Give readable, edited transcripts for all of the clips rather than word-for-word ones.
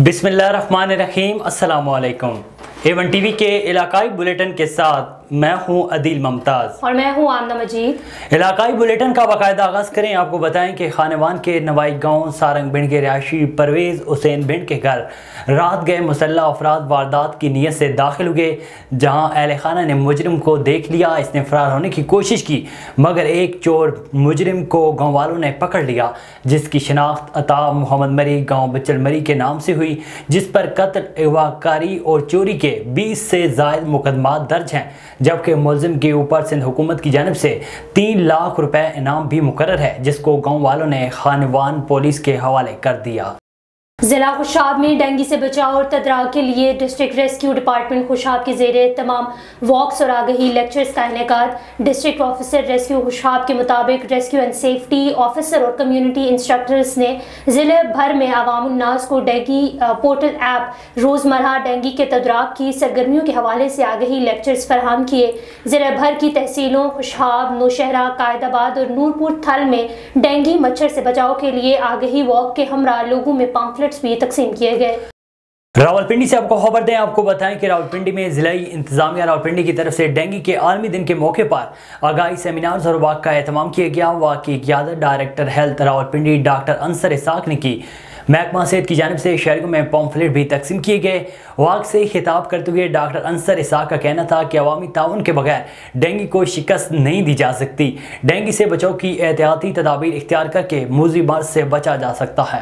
बिस्मिल्लाहिर्रहमानिर्रहीम। अस्सलाम वालेकुम। A1 टीवी के इलाकाई बुलेटिन के साथ मैं हूं अदील मुमताज़ और मैं हूं आमना मजीद। इलाकाई बुलेटिन का बाकायदा आगाज़ करें। आपको बताएं कि खानेवान के नवाई गांव सारंग भिंड के रिहायशी परवेज़ हुसैन भिंड के घर रात गए मुसल्लह अफराद वारदात की नीयत से दाखिल हुए। जहां अहले खाना ने मुजरिम को देख लिया, इसने फरार होने की कोशिश की, मगर एक चोर मुजरिम को गाँव वालों ने पकड़ लिया, जिसकी शनाख्त अता मोहम्मद मरी गाँव बच्चल मरी के नाम से हुई, जिस पर कत्ल, अगवाकारी और चोरी के 20 से ज़ायद मुकदमात दर्ज हैं, जबकि मुलजिम के ऊपर सिंध हुकूमत की जानिब से 3 लाख रुपए इनाम भी मुकर्रर है, जिसको गाँव वालों ने खानेवान पुलिस के हवाले कर दिया। जिला खुशाब में डेंगू से बचाव और तदराक के लिए डिस्ट्रिक्ट रेस्क्यू डिपार्टमेंट खुशाब के ज़ेरे तमाम वॉक्स और आगही लेक्चर्स का इनेकाद। डिस्ट्रिक्ट ऑफिसर रेस्क्यू खुशाब के मुताबिक रेस्क्यू एंड सेफ्टी ऑफिसर और कम्युनिटी इंस्ट्रक्टर्स ने ज़िले भर में अवामुन्नास को डेंगू पोर्टल ऐप रोज़मर्रा डेंगू के तदराक की सरगर्मियों के हवाले से आगही लेक्चर्स फराहम किए। ज़िले भर की तहसीलों खुशाब, नौशहरा, कायदाबाद और नूरपुर थल में डेंगू मच्छर से बचाव के लिए आगही वॉक के हमरा लोगों में पम्फलेट्स भी तकसीम किए गए। रावलपिंडी से आपको खबर दें, आपको बताएं कि रावलपिंडी में जिलाई इंतजामिया रावलपिंडी की तरफ से डेंगू के आलमी दिन के मौके पर आगाही सेमिनार्स और वाक का एहतमाम किया गया। वाक की क़ियादत director health Rawalpindi doctor Ansar Ishaq ने की। महकमा सेहत की जानिब से शहरों में पम्फलेट भी तकसीम किए गए। वाक से खिताब करते हुए डॉक्टर अंसर इसाक का कहना था कि अवामी ताउन के बगैर डेंगू को शिकस्त नहीं दी जा सकती। डेंगू से बचाव की एहतियाती तदाबीर इख्तियार करके मूजी मर्ज से बचा जा सकता है।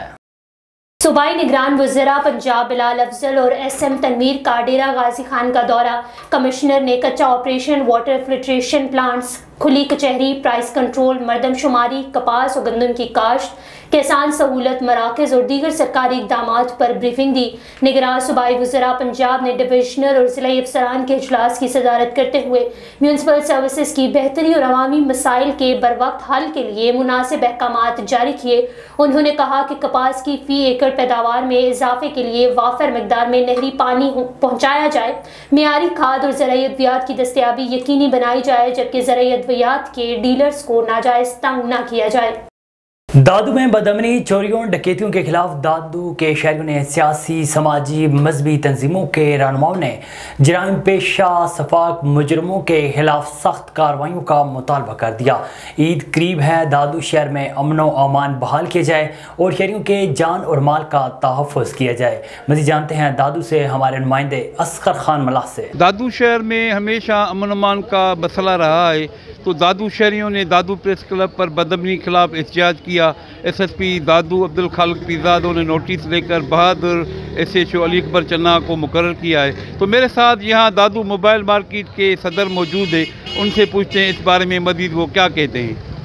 सूबाई निगरान वज़ीरा पंजाब बिलाल अफजल और SM तनवीर का डेरा गाजी खान का दौरा। कमिश्नर ने कच्चा ऑपरेशन वाटर फिल्ट्रेशन प्लांट्स, खुली कचहरी, प्राइस कंट्रोल, मरदमशुमारी, कपास और गंदम की काश्त, किसान सहूलत मराकज़ और दीगर सरकारी इक़दामात पर ब्रीफिंग दी। निगरान सूबाई वज़ीरा पंजाब ने डिविजनल और ज़िला अफसरान के इजलास की सदारत करते हुए म्यूनसिपल सर्विसेज की बेहतरी और अवामी मसाइल के बरवक्त हल के लिए मुनासिब अहकामात जारी किए। उन्होंने कहा कि कपास की फ़ी एकड़ पैदावार में इजाफे के लिए वाफर मकदार में नहरी पानी पहुँचाया जाए, मियारी खाद और ज़राई अद्वियात की दस्तयाबी यकीनी बनाई जाए, जबकि ज़राई अद्वियात के डीलर्स को नाजायज़ तंग न किया जाए। दादू में बदअमनी, चोरियों, डकैतियों के खिलाफ दादू के शहरियों ने सियासी, समाजी, मजहबी तंजीमों के रहनुमाओं ने जराइम पेशा सफाक मुजरमों के खिलाफ सख्त कार्रवाइयों का मुतालबा कर दिया। ईद करीब है, दादू शहर में अमन व अमान बहाल किया जाए और शहरियों के जान और माल का तहफ़्फ़ुज़ किया जाए। मज़ीद जानते हैं दादू से हमारे नुमाइंदे असगर खान मलाह से। दादू शहर में हमेशा अमन अमान का मसला रहा है, तो दादू शहरियों ने दादू प्रेस क्लब पर बदअमनी के खिलाफ एहतजाज किया। SSP दादू अब्दुल खालिक पीरजादा ने नोटिस लेकर बहादुर SHO अली अकबर चन्ना को मुकर्रर किया है। तो मेरे साथ यहाँ दादू मोबाइल मार्केट के सदर मौजूद है, उनसे पूछते हैं इस बारे में मज़ीद वो क्या कहते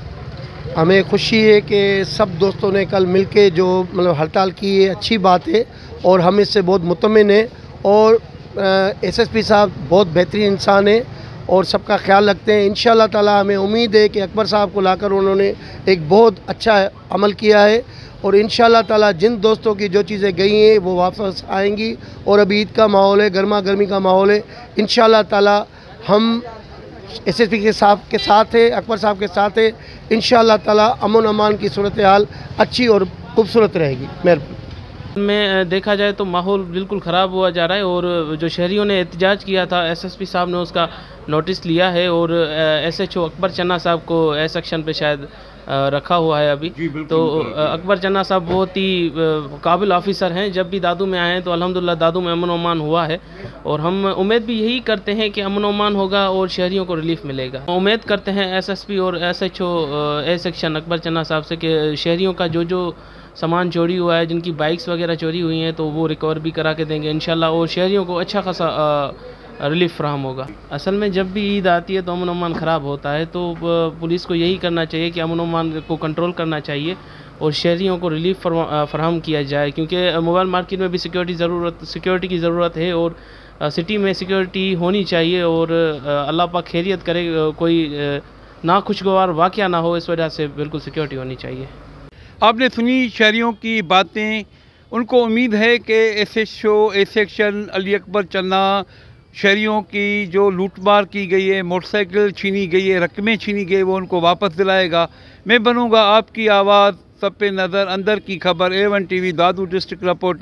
हैं। हमें खुशी है कि सब दोस्तों ने कल मिल के जो हड़ताल की है, अच्छी बात है और हम इससे बहुत मुतमिन हैं। और SSP साहब बहुत बेहतरीन इंसान है और सबका ख्याल रखते हैं। इंशाअल्लाह ताला हमें उम्मीद है कि अकबर साहब को लाकर उन्होंने एक बहुत अच्छा अमल किया है और इंशाअल्लाह ताला जिन दोस्तों की जो चीज़ें गई हैं वो वापस आएंगी। और अभी ईद का माहौल है, गर्मा गर्मी का माहौल है। इंशाअल्लाह ताला हम SSP के साथ है, अकबर साहब के साथ है। इंशाअल्लाह ताला अमन अमान की सूरत हाल अच्छी और खूबसूरत रहेगी। मेहरबानी। में देखा जाए तो माहौल बिल्कुल ख़राब हुआ जा रहा है और जो शहरियों ने एहतजाज किया था, SSP साहब ने उसका नोटिस लिया है और SHO अकबर चन्ना साहब को ए सेक्शन पे शायद रखा हुआ है अभी। तो अकबर चन्ना साहब बहुत ही काबिल ऑफिसर हैं। जब भी दादू में आए हैं तो अल्हम्दुलिल्लाह दादू में अमन अमान हुआ है और हम उम्मीद भी यही करते हैं कि अमन अमान होगा और शहरियों को रिलीफ मिलेगा। उम्मीद करते हैं SSP और SHO ए सेक्शन अकबर चन्ना साहब से कि शहरियों का जो सामान चोरी हुआ है, जिनकी बाइक्स वगैरह चोरी हुई हैं, तो वो रिकवर भी करा के देंगे इंशाल्लाह और शहरियों को अच्छा खासा रिलीफ फ्राहम होगा। असल में जब भी ईद आती है तो अमन अमान ख़राब होता है, तो पुलिस को यही करना चाहिए कि अमन अमान को कंट्रोल करना चाहिए और शहरियों को रिलीफ फराहम किया जाए, क्योंकि मोबाइल मार्केट में भी सिक्योरिटी की ज़रूरत है और सिटी में सिक्योरिटी होनी चाहिए और अल्लाह पाक खैरियत करे, कोई नाखुशगवार वाक़या ना हो, इस वजह से बिल्कुल सिक्योरिटी होनी चाहिए। आपने सुनी शहरियों की बातें। उनको उम्मीद है कि SHO A section Ali Akbar Channa शहरियों की जो लूटमार की गई है, मोटरसाइकिल छीनी गई है, रकमें छीनी गई, वो उनको वापस दिलाएगा। मैं बनूँगा आपकी आवाज़, सब पे नज़र, अंदर की खबर। A1 TV Dadu district reporter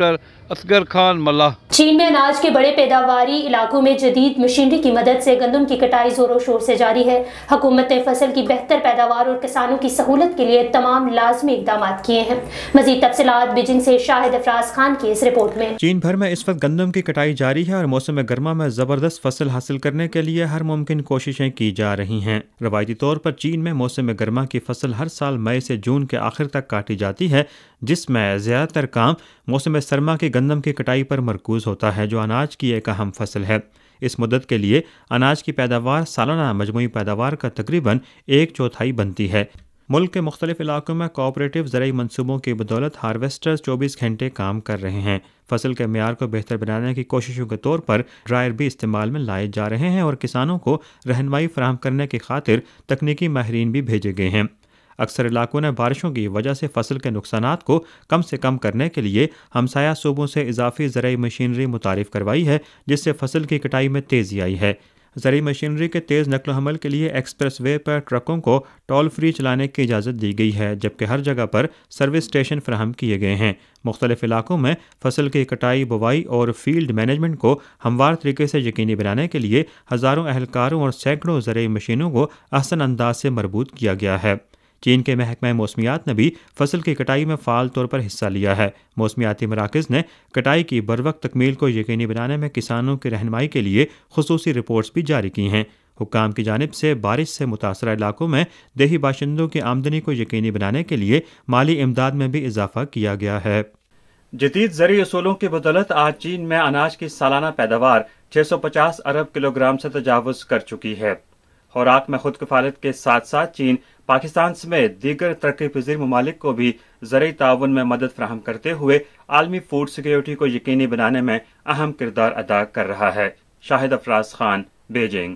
Asghar Khan Mallah. चीन में अनाज के बड़े पैदावारी इलाकों में जदीद मशीनरी की मदद से गंदम की कटाई जोरों शोर से जारी है। हुकूमत ने फसल की बेहतर पैदावार और किसानों की सहूलत के लिए तमाम लाजमी इकदाम किए हैं। मजीद तफसीलात बीजिंग से शाहिद अफराज खान की इस रिपोर्ट में। चीन भर में इस वक्त गंदम की कटाई जारी है और मौसम गर्मा में ज़बरदस्त फसल हासिल करने के लिए हर मुमकिन कोशिशें की जा रही हैं। रवायती तौर पर चीन में मौसम गर्मा की फसल हर साल मई से जून के आखिर तक काटी जाती है, जिसमें ज़्यादातर काम मौसम सरमा की गंदम की कटाई पर मरकूज होता है, जो अनाज की एक अहम फसल है। इस मुद्दत के लिए अनाज की पैदावार सालाना मजमूई पैदावार का तकरीबन 1/4 बनती है। मुल्क के मुख्तलिफ इलाकों में कोऑपरेटिव ज़राई मनसूबों की बदौलत हार्वेस्टर्स 24 घंटे काम कर रहे हैं। फसल के म्यार को बेहतर बनाने की कोशिशों के तौर पर ड्रायर भी इस्तेमाल में लाए जा रहे हैं और किसानों को रहनुमाई फराहम करने की खातिर तकनीकी माहिरीन भी भेजे गए हैं। अक्सर इलाकों ने बारिशों की वजह से फसल के नुकसानात को कम से कम करने के लिए हमसाया सूबों से इजाफी ज़राई मशीनरी मुतारिफ करवाई है, जिससे फसल की कटाई में तेज़ी आई है। ज़राई मशीनरी के तेज़ नकल हमल के लिए एक्सप्रेस वे पर ट्रकों को टोल फ्री चलाने की इजाज़त दी गई है, जबकि हर जगह पर सर्विस स्टेशन फराहम किए गए हैं। मुख्तलिफ इलाकों में फसल की कटाई, बुवाई और फील्ड मैनेजमेंट को हमवार तरीके से यकीनी बनाने के लिए हज़ारों अहलकारों और सैकड़ों ज़राई मशीनों को अहसन अंदाज से मरबूत किया गया है। चीन के महकमा मौसमियात ने भी फसल की कटाई में फ़ाल तौर पर हिस्सा लिया है। मौसमियाती मराकज़ ने कटाई की बरवक्त तकमील को यकीनी बनाने में किसानों की रहनुमाई के लिए खुसूसी रिपोर्ट्स भी जारी की हैं। हुक्काम की जानिब से बारिश से मुतासरा इलाकों में देही बाशिंदों की आमदनी को यकीनी बनाने के लिए माली इमदाद में भी इजाफा किया गया है। जदीद ज़रूरी असूलों की बदौलत आज चीन में अनाज की सालाना पैदावार 650 अरब किलोग्राम से तजावुज़ कर चुकी है। खुराक में खुद कफालत के साथ साथ चीन पाकिस्तान समेत दीगर तरक्की पजीर ममालिक को भी ज़रूरी ताउन में मदद फराहम करते हुए आलमी फूड सिक्योरिटी को यकीनी बनाने में अहम किरदार अदा कर रहा है। Shahid Afraz Khan, Beijing.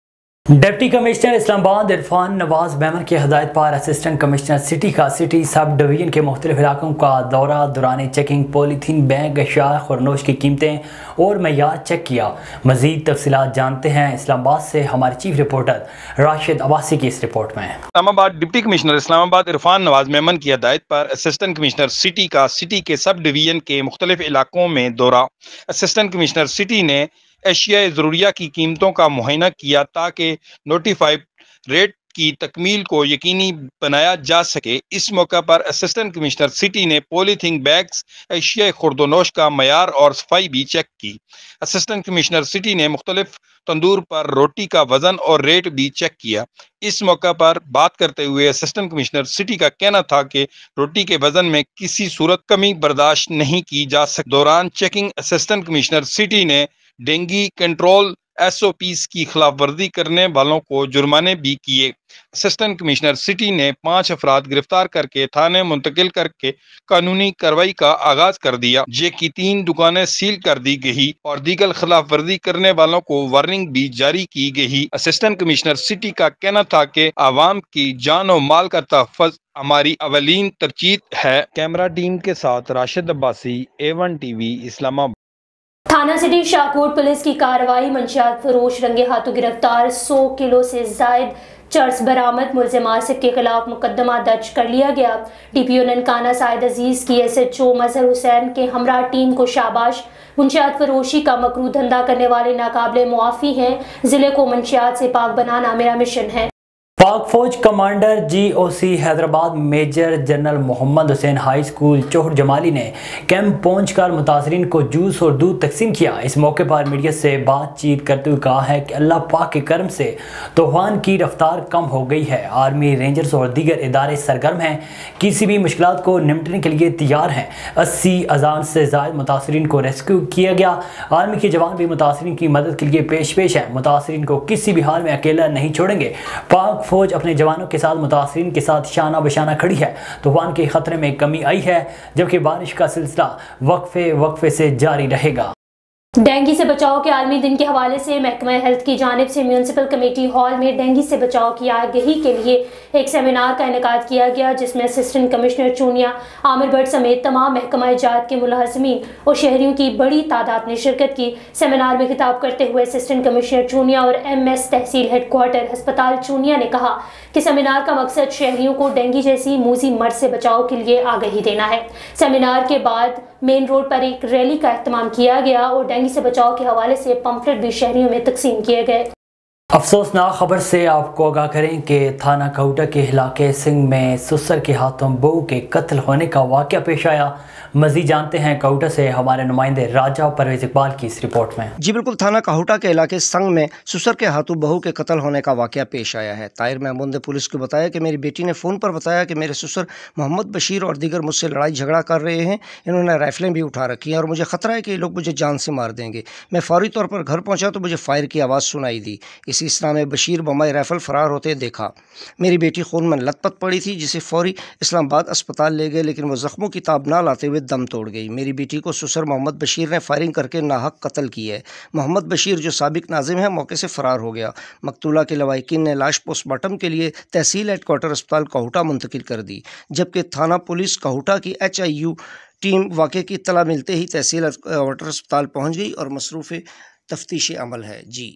Deputy commissioner Islamabad Irfan Nawaz Memon की हदायत पर असिस्टेंट कमिश्नर सिटी का सिटी सब डिवीजन के मुख्तलिफ इलाकों का दौरा दौरान चेकिंग पॉलीथीन बैग, अशिया खुरनोश की कीमतें और मयार चेक किया। मजीद तफसीलात जानते हैं इस्लामाबाद से हमारे चीफ रिपोर्टर राशिद अब्बासी की इस रिपोर्ट में। इस्लामाबाद डिप्टी कमिश्नर इस्लामाबाद इरफान नवाज मेमन की हदायत पर असिस्टेंट कमिश्नर सिटी का सिटी के सब डिवीजन के मुख्तलिफ इलाकों में दौरा। असिस्टेंट कमिश्नर सिटी ने एशिया ज़रूरिया की कीमतों का मुआयना किया ताकि नोटिफाइड रेट की तकमील को यकीनी बनाया जा सके। इस मौका पर असिस्टेंट कमिश्नर सिटी ने पॉलीथीन बैग्स, एशिया खुर्दोनोश का मयार और सफाई भी चेक की। असिस्टेंट कमिश्नर सिटी ने मुख्तलिफ तंदूर पर रोटी का वजन और रेट भी चेक किया। इस मौका पर बात करते हुए असिस्टेंट कमिश्नर सिटी का कहना था कि रोटी के वजन में किसी सूरत कमी बर्दाश्त नहीं की जा सकती। दौरान चेकिंग असिस्टेंट कमिश्नर सिटी ने डेंगू कंट्रोल SOPs की खिलाफ वर्जी करने वालों को जुर्माने भी किए। असिस्टेंट कमिश्नर सिटी ने 5 अफराद गिरफ्तार करके थाने मुंतकिल करके कानूनी कार्रवाई का आगाज कर दिया, जबकि 3 दुकानें सील कर दी गई और दीगर खिलाफ वर्जी करने वालों को वार्निंग भी जारी की गई। असिस्टेंट कमिश्नर सिटी का कहना था कि आवाम की जान और माल का तहफ़्फ़ुज़ हमारी अवलीन तरजीह है। कैमरा टीम के साथ राशिद अब्बासी, A1 TV, इस्लामाबाद। थाना सिटी शाहकोट पुलिस की कार्रवाई, मंशियात फरोश रंगे हाथों गिरफ्तार, 100 किलो से जायद चर्स बरामद, मुल्ज़िम आसिफ के खिलाफ मुकदमा दर्ज कर लिया गया। DPO ननकाना साइद अजीज की SHO मजहर हुसैन के हमरा टीम को शाबाश। मंशियात फरोशी का मकरू धंधा करने वाले नाकाबिले मुआफ़ी हैं, ज़िले को मंशियात से पाक बनाना मेरा मिशन है। पाक फौज commander GOC Hyderabad major general Mohammad Hussain high school Chohar Jamali ने कैंप पहुंचकर मुतासरीन को जूस और दूध तकसीम किया। इस मौके पर मीडिया से बातचीत करते हुए कहा है कि अल्लाह पाक के करम से तूफान की रफ्तार कम हो गई है। आर्मी, रेंजर्स और दीगर इदारे सरगर्म हैं, किसी भी मुश्किलात को निपटने के लिए तैयार हैं। 80,000 से ज़ायद मुतासरीन को रेस्क्यू किया गया। आर्मी के जवान भी मुतासरीन की मदद के लिए पेश है। मुतासरीन को किसी भी हाल में अकेला नहीं छोड़ेंगे। पाक फौज अपने जवानों के साथ मुतासरीन के साथ शाना बशाना खड़ी है। तूफान के खतरे में कमी आई है, जबकि बारिश का सिलसिला वक्फे से जारी रहेगा। डेंगू से बचाव के आलमी दिन के हवाले से महकमा हेल्थ की जानिब से म्यूनसिपल कमेटी हॉल में डेंगू से बचाव की आगाही के लिए एक सेमिनार का इनेकाद किया गया, जिसमें असिस्टेंट कमिश्नर चूनिया, आमिर भट्ट समेत तमाम महकमा जात के मुलाजमीन और शहरियों की बड़ी तादाद ने शिरकत की। सेमिनार में खिताब करते हुए असिस्टेंट कमिश्नर चूनिया और MS तहसील हेडक्वार्टर अस्पताल चूनिया ने कहा कि सेमिनार का मकसद शहरियों को डेंगू जैसी मूजी मर्ज से बचाव के लिए आगाही देना है। सेमिनार के बाद मेन रोड पर एक रैली का एहतमाम किया गया और डेंगू से बचाव के हवाले से पम्फलेट भी शहरियों में तकसीम किए गए। अफसोसनाक खबर से आपको आगाह करें कि थाना काहुटा के इलाके सिंह में सुसर के हाथों बहू के कत्ल होने का वाक़या पेश आया। मज़ीद जानते हैं काहुटा से हमारे नुमाइंदे राजा परवेज इकबाल की इस रिपोर्ट में। जी बिल्कुल, थाना काहुटा के इलाके संग में सुसर के हाथों बहू के कत्ल होने का वाक़या पेश आया है। ताहिर महमूद ने पुलिस को बताया कि मेरी बेटी ने फ़ोन पर बताया कि मेरे ससुर मोहम्मद बशीर और दीगर मुझसे लड़ाई झगड़ा कर रहे हैं। इन्होंने राइफलें भी उठा रखी हैं और मुझे ख़तरा है कि ये लोग मुझे जान से मार देंगे। मैं फौरी तौर पर घर पहुँचा तो मुझे फायर की आवाज़ सुनाई दी। इसी इस्लाम में बशीर बम्बई राइफल फरार होते देखा। मेरी बेटी खून में लथपथ पड़ी थी, जिसे फौरी इस्लामाबाद अस्पताल ले गए, लेकिन वो ज़ख्मों की ताब ना लाते हुए दम तोड़ गई। मेरी बेटी को ससुर मोहम्मद बशीर ने फायरिंग करके नाहक कत्ल की है। मोहम्मद बशीर जो साबिक नाजिम है मौके से फरार हो गया। मकतूला के लवाहिकीन ने लाश पोस्टमार्टम के लिए तहसील हेडक्वार्टर अस्पताल काहुटा मुंतकिल कर दी, जबकि थाना पुलिस काहुटा की HIU टीम वाक़े की इत्तला मिलते ही तहसील हेडक्वार्टर अस्पताल पहुँच गई और मसरूफ़ तफ्तीश अमल है। जी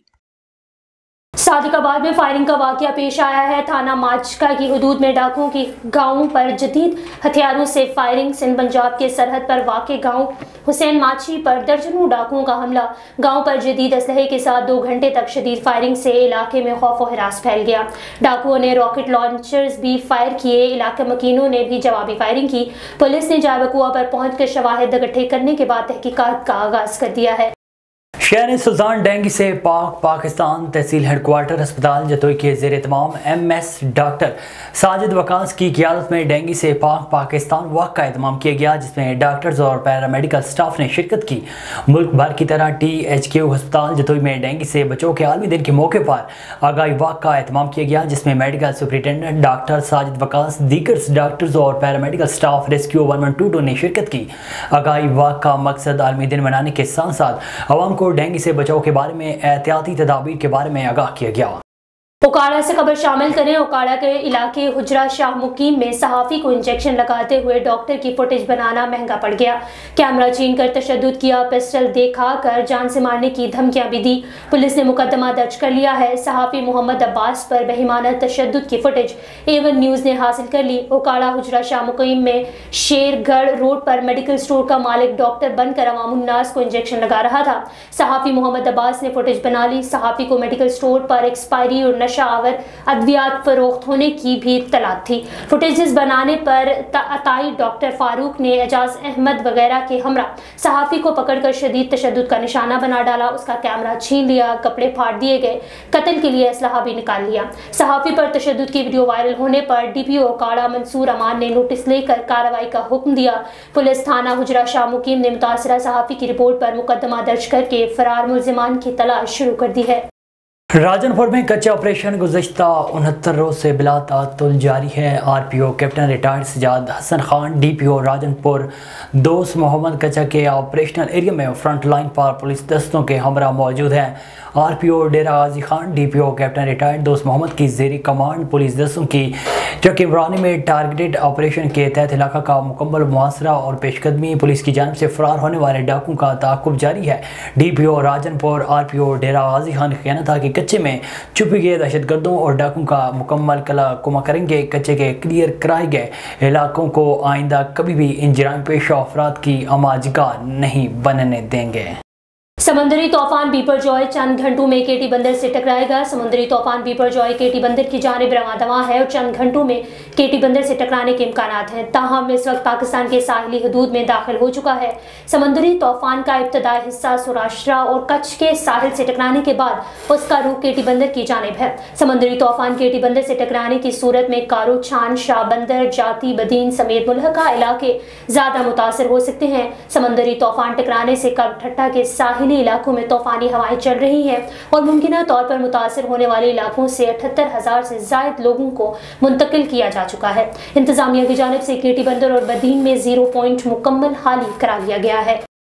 सादिकाबाद में फायरिंग का वाक़या पेश आया है। थाना माचका की हदूद में डाकुओं की गांवों पर जदीद हथियारों से फायरिंग। सिंध पंजाब के सरहद पर वाक़े गांव हुसैन माची पर दर्जनों डाकुओं का हमला। गांव पर जदीद असलहे के साथ 2 घंटे तक शदीद फायरिंग से इलाके में खौफ और हिरास फैल गया। डाकुओं ने रॉकेट लॉन्चर्स भी फायर किए। इलाके मकीनों ने भी जवाबी फायरिंग की। पुलिस ने जायबकुआ पर पहुंचकर शवाहिद इकट्ठे करने के बाद तहकीकात का आगाज कर दिया है। शहर सुल्तान डेंगू से पाकिस्तान तहसील हेडक्वार्टर अस्पताल जतोई के ज़ेर तमाम MS डॉक्टर साजिद वकास की क़ियादत में डेंगू से पाकिस्तान वॉक का एहतमाम किया गया, जिसमें डॉक्टर्स और पैरामेडिकल स्टाफ ने शिरकत की। मुल्क भर की तरह THQ अस्पताल जतोई में डेंगू से बचाव के आलमी दिन के मौके पर आगाही वॉक का एहतमाम किया गया, जिसमें medical superintendent doctor Sajid Waqas, दीगर डॉक्टर्स और पैरामेडिकल स्टाफ रेस्क्यू 1122 ने शिरकत की। आगाही वॉक का मकसद आलमी दिन मनाने के साथ साथ आवाम को डेंगू से बचाव के बारे में एहतियाती तदाबीर के बारे में आगाह किया गया। ओकाड़ा से खबर शामिल करें। ओकाड़ा के इलाके हुजरा शाह मुकीम में सहाफ़ी को इंजेक्शन लगाते हुए डॉक्टर की फुटेज बनाना महंगा पड़ गया। कैमरा छीन कर तशद्दुद किया, पिस्टल देखा कर जान से मारने की धमकियां भी दी। पुलिस ने मुकदमा दर्ज कर लिया है। सहाफ़ी मोहम्मद अब्बास पर बेईमाना तशद्दुद की फुटेज A1 न्यूज़ ने हासिल कर ली। ओकाड़ा हुजरा शाह मुकीम में शेरगढ़ रोड पर मेडिकल स्टोर का मालिक डॉक्टर बनकर अवामुन्नास को इंजेक्शन लगा रहा था। सहाफ़ी मोहम्मद अब्बास ने फुटेज बना ली। सहाफ़ी को मेडिकल स्टोर पर एक्सपायरी और नशावर अद्वियात फरोख्त होने की भी इत्तलात थी। फुटेजेस बनाने पर अताई डॉक्टर फारूक ने एजाज अहमद वगैरह के हमरा सहाफ़ी को पकड़कर शदीद तशद्दुद का निशाना बना डाला। उसका कैमरा छीन लिया, कपड़े फाड़ दिए गए, कत्ल के लिए असलहा भी निकाल लिया। सहाफ़ी पर तशद्दुद की वीडियो वायरल होने पर DPO ओकाड़ा मंसूर अमान ने नोटिस लेकर कार्रवाई का हुक्म दिया। पुलिस थाना हुजरा शाह मुकीम ने मुतासरा सहाफ़ी की रिपोर्ट पर मुकदमा दर्ज करके फरार मुल्जिमान की तलाश शुरू कर दी है। राजनपुर में कच्चे ऑपरेशन गुज़श्ता 69 रोज़ से बिला तातुल जारी है। RPO captain retired Sajjad Hassan Khan, DPO Rajanpur Dost Mohammad कच्चा के ऑपरेशनल एरिया में फ्रंट लाइन पर पुलिस दस्तों के हमरा मौजूद हैं। RPO Dera Ghazi Khan, DPO captain retired Dost Mohammad की ज़ेरी कमांड पुलिस दस्तों की चकिमरानी में टारगेटेड ऑपरेशन के तहत इलाका का मुकम्मल मुआसरा और पेशकदमी। पुलिस की जानब से फरार होने वाले डाकुओं का ताक़ुब जारी है। DPO राजनपुर RPO डेरा गाजी खान का कहना था कि कच्चे में छुपी गए दहशतगर्दों और डाकुओं का मुकम्मल कला करेंगे। कच्चे के क्लियर कराए गए इलाकों को आइंदा कभी भी इन जराइम पेशा अफराद की आमाजगाह नहीं बनने देंगे। समुद्री तूफान बिपरजॉय चंद घंटों में केटी बंदर से टकराएगा। समुद्री तूफान बिपरजॉय केटी बंदर की जानिब रवाना है और चंद घंटों में केटी बंदर से टकराने के इम्कानात हैं। ताहम इस वक्त पाकिस्तान के साहिली हदूद में दाखिल हो चुका है। समुद्री तूफान का इब्तदाई हिस्सा सौराष्ट्र और कच्छ के साहिल से टकराने के बाद उसका रुख केटी बंदर की जानिब है। समुद्री तूफान केटी बंदर से टकराने की सूरत में कारो छान, शाह बंदर, जाती, बदीन समेत मुल्हका इलाके ज़्यादा मुतासर हो सकते हैं। समुद्री तूफान टकराने से कब ठट्टा के साहिली इलाकों में तूफानी हवाएं चल रही हैं और मुमकिना तौर पर मुतासर होने वाले इलाकों से 78,000 से ज़ायद लोगों को मुंतकिल किया जा चुका है। इंतजामिया की जानिब से केटी बंदर और बदीन में 0 पॉइंट मुकम्मल हाली करा लिया गया है।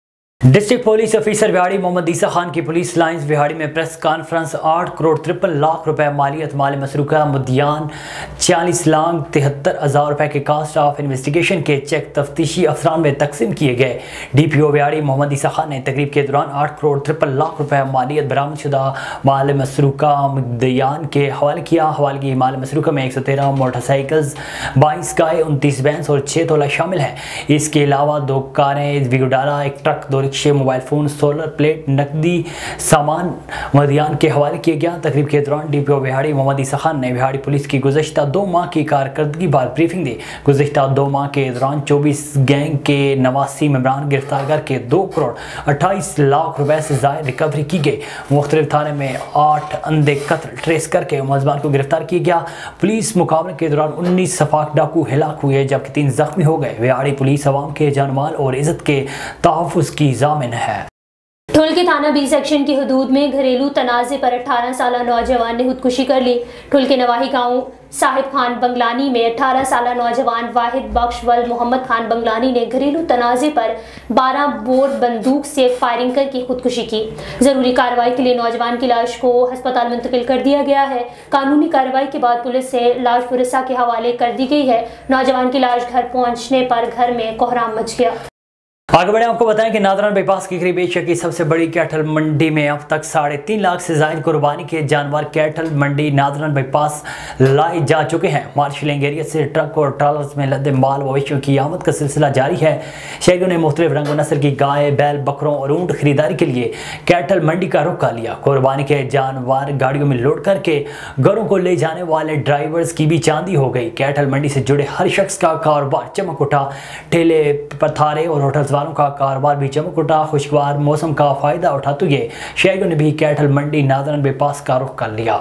डिस्ट्रिक्ट पुलिस ऑफिसर बिहाड़ी मोहम्मद ईसा खान की पुलिस लाइंस बिहाड़ी में प्रेस कॉन्फ्रेंस 8 करोड़ 53 लाख रुपए मालियत माल मसरूका मुद्दियान 40,73,000 रुपए के कास्ट ऑफ इन्वेस्टिगेशन के चेक तफ्तीशी अफसरान में तकसीम किए गए। DPO बिहाड़ी मोहम्मद ईसा खान ने तकरीब के दौरान 8 करोड़ 53 लाख रुपए मालियत बरामदशुदा माल मसरूका मुद्दियान के हवाले किया। हवालगी माल मसरूका में 113 मोटरसाइकिल्स, 22 गाय, 29 बैंस और 6 तोला शामिल हैं। इसके अलावा 2 कारें, विगुडाला, एक ट्रक, 2 रिक्शे, मोबाइल फ़ोन, सोलर प्लेट, नकदी सामान मुद्दियान के हवाले किया गया। तकरीब के दौरान DPO बिहाड़ी मोहम्मद ईसा खान ने बिहाड़ी पुलिस की गुज़श्ता 2 माह की कारकर्दगी पर ब्रीफिंग दी। गुज़श्ता 2 माह के दौरान 24 गैंग के 89 मेंबरान गिरफ्तार करके 2 करोड़ 28 लाख रुपए से ज़ायद रिकवरी की गई। मुख्तलिफ थाने में 8 अंधे कत्ल ट्रेस करके मुलज़मान को गिरफ्तार किया गया। पुलिस मुकाबले के दौरान 19 सफाक डाकू हिलाक हुए जबकि 3 जख्मी हो गए। बिहाड़ी पुलिस अवाम के जान माल और इज़्ज़त के तहफ़्फ़ुज़ की ज़ामिन है। ठुल्की थाना बी सेक्शन की हदूद में घरेलू तनाज़े पर 18 साल नौजवान ने खुदकुशी कर ली। ठुल्की नवाही गांव साहिब खान बंगलानी में 18 साल नौजवान वाहिद बख्श वल मोहम्मद खान बंगलानी ने घरेलू तनाज़े पर 12 बोर बंदूक से फायरिंग करके खुदकुशी की। ज़रूरी कार्रवाई के लिए नौजवान की लाश को अस्पताल मुंतकिल कर दिया गया है। कानूनी कार्रवाई के बाद पुलिस से लाश पुलिसा के हवाले कर दी गई है। नौजवान की लाश घर पहुँचने पर घर में कोहराम मच गया। आगे बढ़े, आपको बताएं कि नादरान बाईपास की करीब एशिया की सबसे बड़ी कैटल मंडी में अब तक 3.5 लाख से ज़ायद कुर्बानी के जानवर कैटल मंडी नादरान बाईपास लाए जा चुके हैं। मार्शलिंग एरिया से ट्रक और ट्रॉलर्स में लदे माल मवेशियों की आमद का सिलसिला जारी है। शहरियों ने मुख्तलिफ रंग व नस्ल की गाय, बैल, बकरों और ऊँट खरीदारी के लिए कैटल मंडी का रुख कर लिया। कुर्बानी के जानवर गाड़ियों में लोड करके घरों को ले जाने वाले ड्राइवर्स की भी चांदी हो गई। कैटल मंडी से जुड़े हर शख्स का कारोबार चमक उठा। ठेले, पथारे और होटल्स का कारोबार भी चमक उठा। खुशगवार मौसम का फायदा उठाते हुए शहरियों ने भी कैटल मंडी नादरान बाईपास का रुख कर लिया।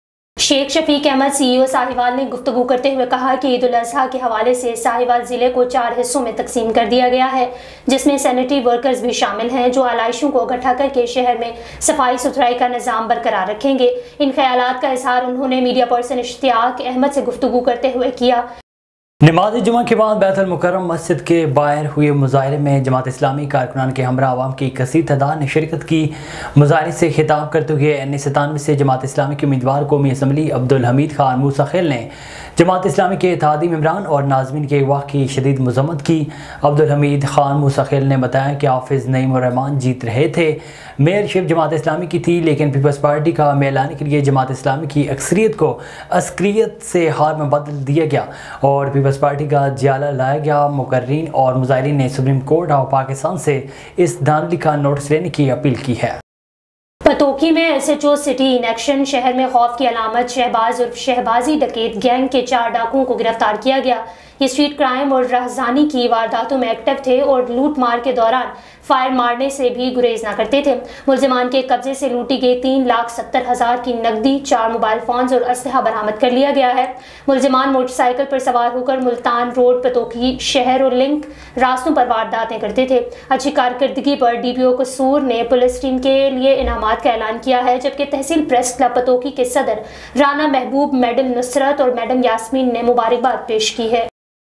शेख शफीक अहमद CEO साहिवाल ने गुफ्तगू करते हुए कहा कि ईद उल अज़हा के हवाले से साहिवाल ज़िले को 4 हिस्सों में तकसीम कर दिया गया है, जिसमें सैनिटरी वर्कर्स भी शामिल हैं जो आलाइशों को इकट्ठा करके शहर में सफाई सुथराई का निज़ाम बरकरार रखेंगे। इन ख्यालात का इजहार उन्होंने मीडिया पर्सन इश्तियाक अहमद से गुफ्तगू करते हुए किया। नमाज जुमा के बाद बैतुल मुकर्रम मस्जिद के बाहर हुए मुजाहरे में जमात इस्लामी कारकुनान के हमरा आवाम की कसीर तादाद ने शिरकत की। मुजाहरे से खिताब करते हुए NA97 से जमात इस्लामी के उम्मीदवार कौमी असम्बली अब्दुल हमीद खान मूसा खेल ने जमात इस्लामी के इत्तेहादी मेंबरान और नाज़मीन के अगवा की शदीद मज़म्मत की। अब्दुल हमीद खान मूसा खेल ने बताया कि हाफिज़ नईम उर रहमान जीत रहे थे। मेयरशिप जमात इस्लामी की थी, लेकिन पीपल्स पार्टी का मेयर लाने के लिए जमात इस्लामी की अक्सरियत को अस्करियत से हार में बदल दिया गया और पीपल्स पार्टी का जियाला लाया गया। मुकर्रीन और मुजाहिरीन ने सुप्रीम कोर्ट ऑफ पाकिस्तान से इस धांधली का नोटिस लेने की अपील की है। पतोकी में SHO सिटी इन एक्शन। शहर में खौफ की अलामत शहबाज और शहबाजी डकैत गैंग के 4 डाकुओं को गिरफ्तार किया गया। ये स्ट्रीट क्राइम और राहज़ानी की वारदातों में एक्टिव थे और लूट मार के दौरान फायर मारने से भी गुरेज ना करते थे। मुलजिमान के कब्जे से लूटी गई 3,70,000 की नकदी, 4 मोबाइल फोन्स और असलहा बरामद कर लिया गया है। मुलजिमान मोटरसाइकिल पर सवार होकर मुल्तान रोड, पतोकी शहर और लिंक रास्तों पर वारदातें करते थे। अच्छी कारकर्दगी पर DPO कसूर ने पुलिस टीम के लिए इनामात का ऐलान किया है, जबकि तहसील प्रेस क्लब पतोकी के सदर राना महबूब, मैडम नुसरत और मैडम यास्मीन ने मुबारकबाद पेश की है।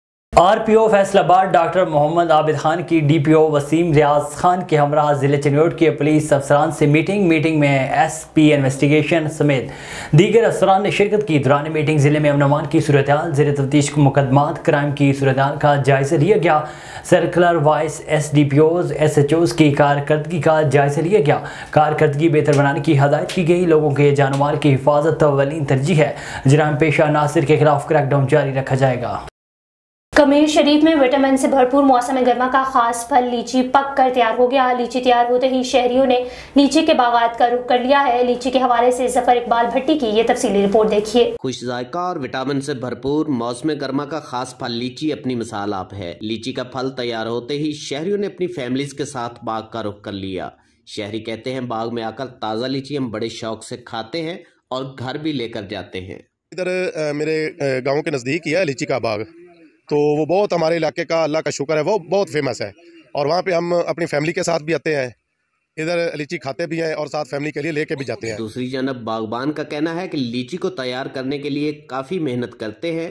RPO फैसलाबाद डॉक्टर मोहम्मद आबिद खान की DPO वसीम रियाज खान के हमरा ज़िले चनियोट के पुलिस अफसरान से मीटिंग में SP इन्वेस्टिगेशन समेत दीगर अफसरान ने शिरकत की। दौरान मीटिंग ज़िले में अमन की सूरत हाल, ज़ेर तफ्तीश मुकदमात, क्राइम की सूरत हाल का जायज़ा लिया गया। सर्कुलर वाइस SDPOs SHOs की कारकर्दगी का जायज़ा लिया गया। कारकर्दगी बेहतर बनाने की हदायत की गई। लोगों के जान माल की हिफाजत अव्वलीन तरजीह है। जराइम पेशा नासिर के खिलाफ क्रैकडाउन जारी रखा जाएगा। कमीर शरीफ में विटामिन से भरपूर मौसम गर्मा का खास फल लीची पक कर तैयार हो गया। लीची तैयार होते ही शहरियों ने लीची के बागात का रुख कर लिया है। लीची के हवाले से जफर इकबाल भट्टी की ये तफसीली रिपोर्ट देखिए। खुश जायका और विटामिन से भरपूर मौसम गर्मा का खास फल लीची अपनी मिसाल आप है। लीची का फल तैयार होते ही शहरियों ने अपनी फैमिलीज के साथ बाग का रुख कर लिया। शहरी कहते हैं बाग में आकर ताज़ा लीची हम बड़े शौक से खाते हैं और घर भी लेकर जाते हैं। इधर मेरे गाँव के नज़दीक ही है लीची का बाग, तो वो बहुत हमारे इलाके का अल्लाह का शुक्र है वो बहुत फेमस है और वहाँ पे हम अपनी फैमिली के साथ भी आते हैं, इधर लीची खाते भी हैं और साथ फैमिली के लिए लेके भी जाते हैं। दूसरी जानब बागबान का कहना है कि लीची को तैयार करने के लिए काफ़ी मेहनत करते हैं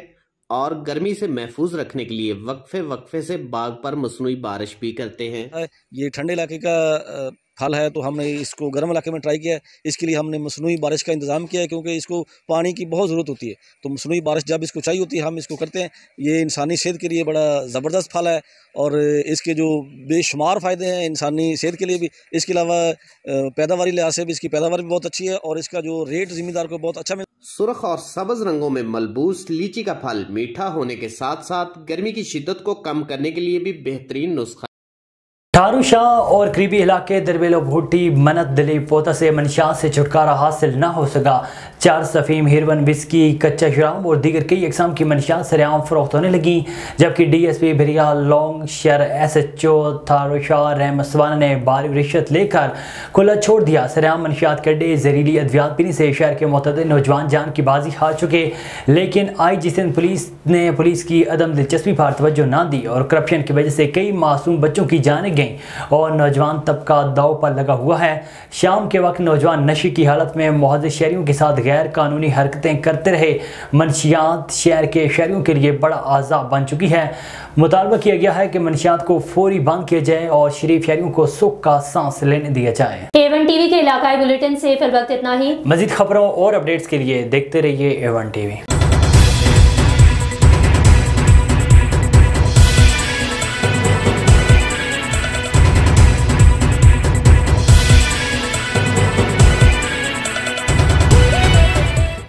और गर्मी से महफूज रखने के लिए वक्फे से बाग पर मसनूई बारिश भी करते हैं। ये ठंडे इलाके का फल है, तो हमने इसको गर्म इलाके में ट्राई किया है। इसके लिए हमने मसनूई बारिश का इंतज़ाम किया है, क्योंकि इसको पानी की बहुत ज़रूरत होती है। तो मसनूई बारिश जब इसको चाहिए होती है, हम इसको करते हैं। ये इंसानी सेहत के लिए बड़ा ज़बरदस्त फल है और इसके जो बेशुमार फ़ायदे हैं इंसानी सेहत के लिए भी। इसके अलावा पैदावारी लिहाज से भी इसकी पैदावार भी बहुत अच्छी है और इसका जो रेट ज़मींदार को बहुत अच्छा सुर्ख और सब्ज रंगों में मलबूस लीची का फल मीठा होने के साथ साथ गर्मी की शिद्दत को कम करने के लिए भी बेहतरीन नुस्खा। ठारू शाह और करीबी इलाके दरबेलो भुट्टी मनत दिली पोता से मंशियात से छुटकारा हासिल न हो सका। 4 सफ़ीम हिरवन विस्की कच्चा शराब और दीगर कई अक़साम की मंशियात सरेआम फरोख्त होने लगी, जबकि DSP भिरिया लॉन्ग शहर SHO ठारू शाह रहमसवाना ने बारी रिश्वत लेकर खुला छोड़ दिया। सरेआम मंशियात कड्डे जहरीली अद्वियात पीने से शहर के मुतअद्दिद नौजवान जान की बाजी हार चुके, लेकिन IG सिंध पुलिस ने पुलिस की अदम दिलचस्पी पर तवज्जो न दी और करप्शन की वजह से कई मासूम बच्चों की जानें और नौजवान तबका दाव पर लगा हुआ है। शाम के वक्त नौजवान नशे की हालत में मुहज़्ज़िज़ शहरियों के साथ गैर कानूनी हरकतें करते रहे। मंशियात शहर के शहरियों के लिए बड़ा आज़ाब बन चुकी है। मुतालबा किया गया है कि मंशियात को फौरी बंद किया जाए और शरीफ शहरियों को सुख का सांस लेने दिया जाए। A1 TV के इलाकाई बुलेटिन से फिल वक्त इतना ही। मज़ीद खबरों और अपडेट्स के लिए देखते रहिए A1 TV।